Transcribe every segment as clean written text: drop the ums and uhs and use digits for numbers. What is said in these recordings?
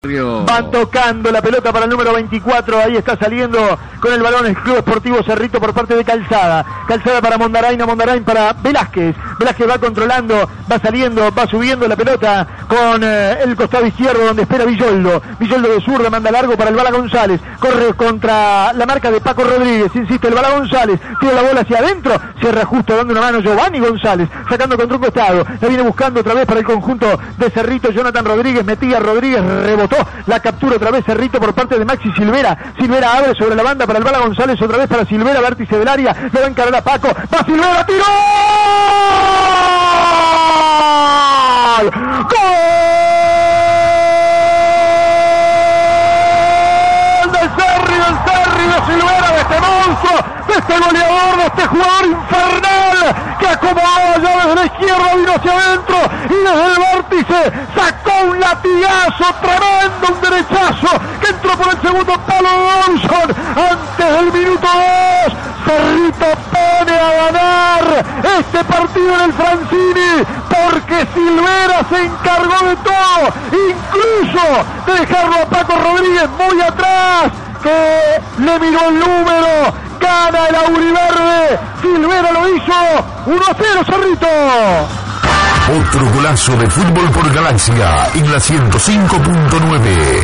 Van tocando la pelota para el número 24, ahí está saliendo con el balón el Club Esportivo Cerrito por parte de Calzada. Calzada para Mondarain, Mondarain para Velázquez. Velázquez va controlando, va saliendo, va subiendo la pelota con el costado izquierdo donde espera Villoldo. Villoldo de zurda manda largo para el Bala González. Corre contra la marca de Paco Rodríguez, insiste el Bala González. Tira la bola hacia adentro, se reajusta dando una mano Giovanni González, sacando contra un costado. La viene buscando otra vez para el conjunto de Cerrito. Jonathan Rodríguez, metía Rodríguez, rebotó. La captura otra vez Cerrito por parte de Maxi Silvera. Silvera abre sobre la banda para el Bala González, otra vez para Silvera, vértice del área, le va a encarar a Paco, va Silvera, tiró. ¡Gol! Del Cerri, de Silvera, de este monstruo, de este goleador, de este jugador infernal que acomodaba ya desde la izquierda, vino hacia adentro y desde el vértice sacó un latigazo tremendo, un derechazo que entró por el segundo palo de Dawson antes del minuto 2. Cerrito pone a ganar este partido en el Francini porque Silvera se encargó de todo, incluso de dejarlo a Paco Rodríguez muy atrás, que le miró el número. Gana el auriverde, Silvera lo hizo, 1-0 Cerrito. Otro golazo de Fútbol por Galaxia en la 105.9.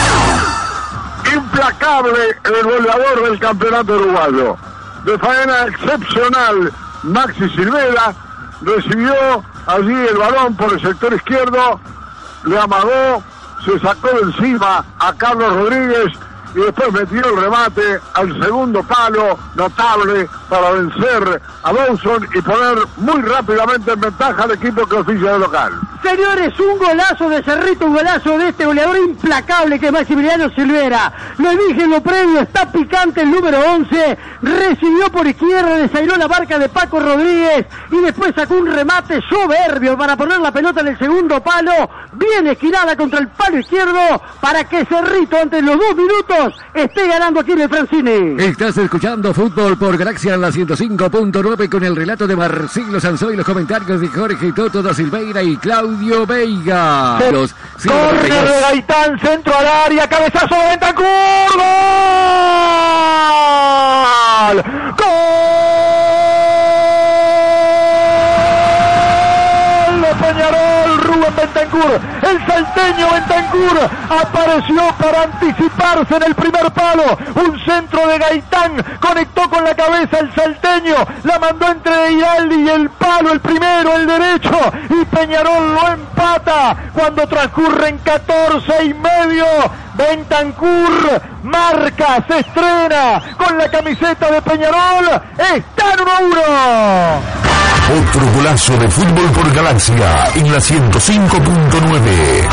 Implacable el goleador del campeonato uruguayo. De faena excepcional, Maxi Silvera recibió allí el balón por el sector izquierdo, le amagó, se sacó de encima a Carlos Rodríguez y después metió el remate al segundo palo, notable para vencer a Dawson y poner muy rápidamente en ventaja al equipo que oficia de local. Señores, un golazo de Cerrito, un golazo de este goleador implacable que es Maximiliano Silvera. Lo dije en lo previo, está picante el número 11, recibió por izquierda, desairó la marca de Paco Rodríguez y después sacó un remate soberbio para poner la pelota en el segundo palo, bien esquinada contra el palo izquierdo para que Cerrito antes de los 2 minutos esté ganando aquí en el Francini. Estás escuchando Fútbol por Galaxia en la 105.9 con el relato de Marcelo Sanzó y los comentarios de Jorge Toto da Silveira y Claudio Veiga. Corre de Gaitán, centro al área, cabezazo de Bentancur. ¡Gol! ¡Gol de Peñarol! Rubén Bentancur, el salteño Bentancur apareció para anticiparse en el primer palo, un centro de Gaitán, conectó con la cabeza el salteño, la mandó entre Hidalgo y el palo, el primero, el derecho, y Peñarol lo empata cuando transcurren 14 y medio. Bentancur marca, se estrena con la camiseta de Peñarol, está en 1-1. Otro golazo de Fútbol por Galaxia en la 105.9.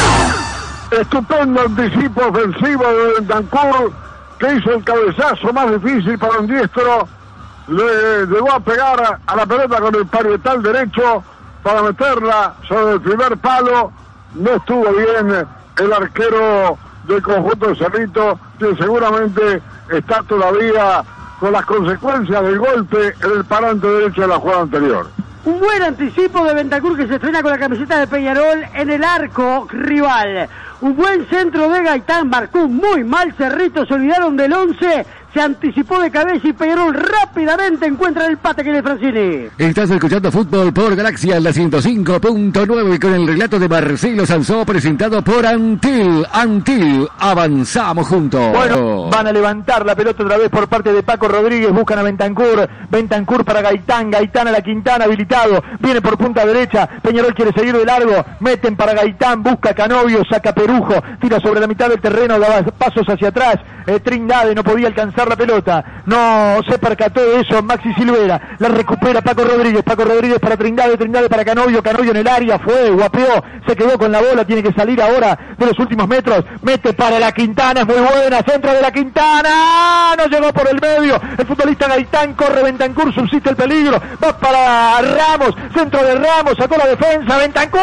Estupendo anticipo ofensivo de Bentancur, que hizo el cabezazo más difícil para un diestro. Le llegó a pegar a la pelota con el parietal derecho para meterla sobre el primer palo. No estuvo bien el arquero del conjunto de Cerrito, que seguramente está todavía con las consecuencias del golpe en el parante derecho de la jugada anterior. Un buen anticipo de Bentancur que se estrena con la camiseta de Peñarol en el arco rival. Un buen centro de Gaitán, marcó muy mal Cerrito, se olvidaron del 11, se anticipó de cabeza y Peñarol rápidamente encuentra el empate que es de Francini. Estás escuchando Fútbol por Galaxia en la 105.9 con el relato de Marcelo Sanzó presentado por Antil. Antil, avanzamos juntos. Bueno, van a levantar la pelota otra vez por parte de Paco Rodríguez, buscan a Bentancur, Bentancur para Gaitán, Gaitán a la Quintana, habilitado, viene por punta derecha, Peñarol quiere seguir de largo, meten para Gaitán, busca Canovio, saca Perujo, tira sobre la mitad del terreno, daba pasos hacia atrás, Trindade no podía alcanzar la pelota, no se percató de eso Maxi Silvera, la recupera Paco Rodríguez para Trindade, Trindade para Canovio, Canovio en el área, fue, guapeó, se quedó con la bola, tiene que salir ahora de los últimos metros, mete para la Quintana, es muy buena, centro de la Quintana, no llegó por el medio, el futbolista Gaitán, corre Bentancur, subsiste el peligro, va para Ramos, centro de Ramos, sacó la defensa, Bentancur,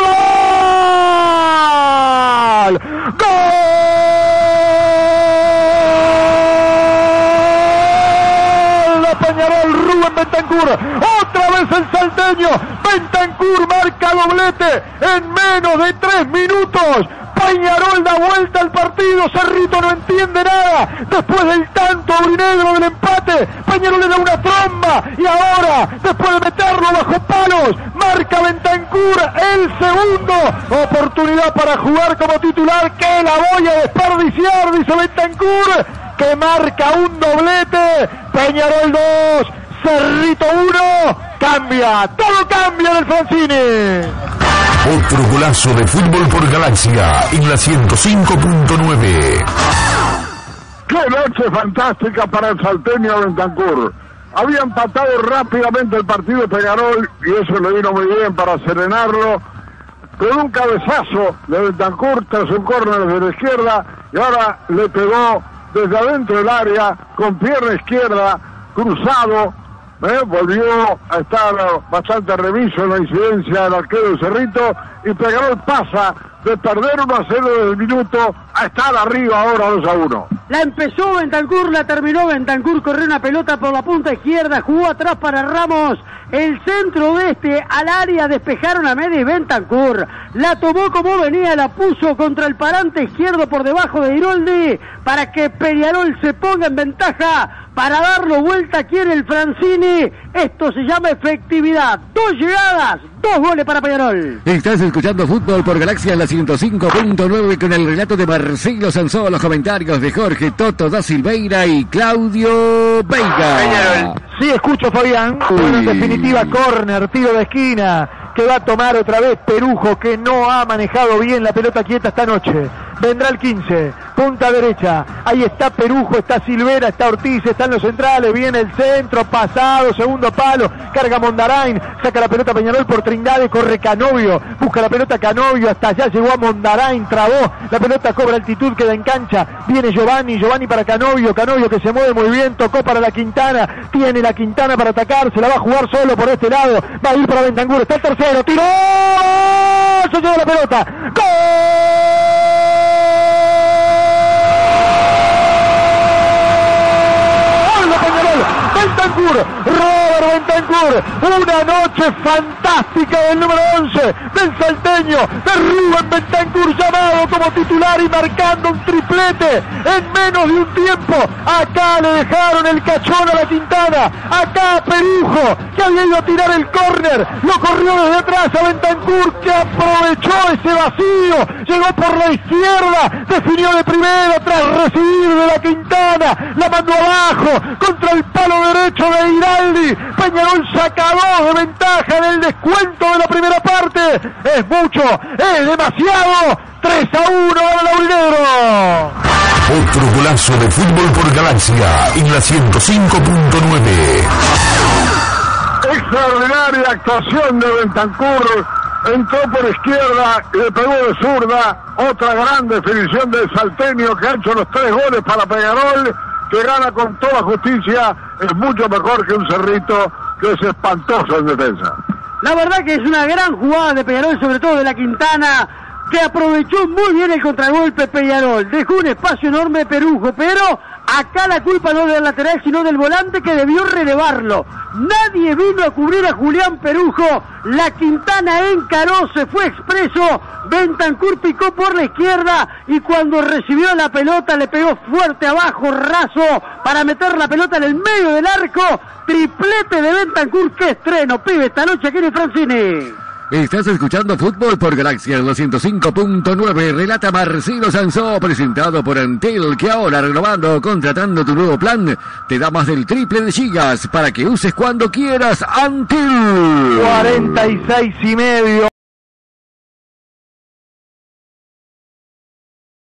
¡gol! Peñarol, Rubén Bentancur, otra vez el salteño, Bentancur marca doblete en menos de 3 minutos, Peñarol da vuelta al partido. Cerrito no entiende nada. Después del tanto aurinegro del empate, Peñarol le da una tromba. Y ahora, después de meterlo bajo palos, marca Bentancur el segundo. Oportunidad para jugar como titular. Que la voy a desperdiciar, dice Bentancur, que marca un doblete. Peñarol 2, Cerrito 1. Cambia, todo cambia en el Francini. Otro golazo de fútbol por Galaxia en la 105.9. ¡Qué noche fantástica para el salteño Bentancur! Había empatado rápidamente el partido Peñarol y eso le vino muy bien para serenarlo. Con un cabezazo de Bentancur tras un córner de la izquierda y ahora le pegó desde adentro del área con pierna izquierda, cruzado. Volvió a estar bastante remiso en la incidencia del arquero Cerrito y Peñarol pasa de perder 1-0 desde el minuto a estar arriba ahora 2-1. La empezó Bentancur, la terminó Bentancur, corrió una pelota por la punta izquierda, jugó atrás para Ramos, el centro de este al área, despejaron a media y Bentancur la tomó como venía, la puso contra el parante izquierdo por debajo de Iroldi para que Peñarol se ponga en ventaja, para darlo vuelta aquí en el Francini. Esto se llama efectividad. 2 llegadas, 2 goles para Peñarol. Estás escuchando Fútbol por Galaxia en la 105.9 con el relato de Marcelo Sansó, los comentarios de Jorge Toto da Silveira y Claudio Veiga. Sí, escucho, Fabián. Bueno, en definitiva, córner, tiro de esquina, que va a tomar otra vez Perujo, que no ha manejado bien la pelota quieta esta noche. Vendrá el 15, punta derecha, ahí está Perujo, está Silvera, está Ortiz, están los centrales, viene el centro, pasado, segundo palo, carga Mondarain, saca la pelota Peñarol por Trindade, corre Canovio, busca la pelota Canovio, hasta allá llegó a Mondarain, trabó, la pelota cobra altitud, queda en cancha, viene Giovanni para Canovio, Canovio que se mueve muy bien, tocó para la Quintana, tiene la Quintana para atacar, se la va a jugar solo por este lado, va a ir para Bentancur, está el tercero, tiró, se lleva la pelota, ¡gol! Bentancur, Robert Bentancur, una noche fantástica del número 11 del salteño, de Rubén Bentancur, llamado como titular y marcando un triplete en menos de un tiempo. Acá le dejaron el cachón a la Quintana, acá Perujo, que había ido a tirar el córner, lo corrió desde atrás a Bentancur, que aprovechó ese vacío, llegó por la izquierda, definió de primero tras recibir de la Quintana, la mandó abajo contra el palo derecho de Iraldi. Peñarol saca 2 de ventaja en el descuento de la primera parte. Es mucho, es demasiado. 3-1 gana Laurinegro. Otro golazo de fútbol por Galaxia en la 105.9. Extraordinaria actuación de Bentancur. Entró por izquierda y le pegó de zurda. Otra gran definición del salteño, que ha hecho los 3 goles para Peñarol, que gana con toda justicia. Es mucho mejor que un Cerrito, que es espantoso en defensa. La verdad que es una gran jugada de Peñarol, sobre todo de la Quintana, que aprovechó muy bien el contragolpe Peñarol. Dejó un espacio enorme Perujo, pero acá la culpa no del lateral, sino del volante, que debió relevarlo. Nadie vino a cubrir a Julián Perujo. La Quintana encaró, se fue expreso. Bentancur picó por la izquierda y cuando recibió la pelota le pegó fuerte abajo, raso, para meter la pelota en el medio del arco. Triplete de Bentancur. ¡Qué estreno, pibe, esta noche aquí en el Francini! Estás escuchando Fútbol por Galaxia en los 105.9. Relata Marcelo Sansó, presentado por Antel, que ahora, renovando o contratando tu nuevo plan, te da más del triple de gigas para que uses cuando quieras. Antel. 46 y medio.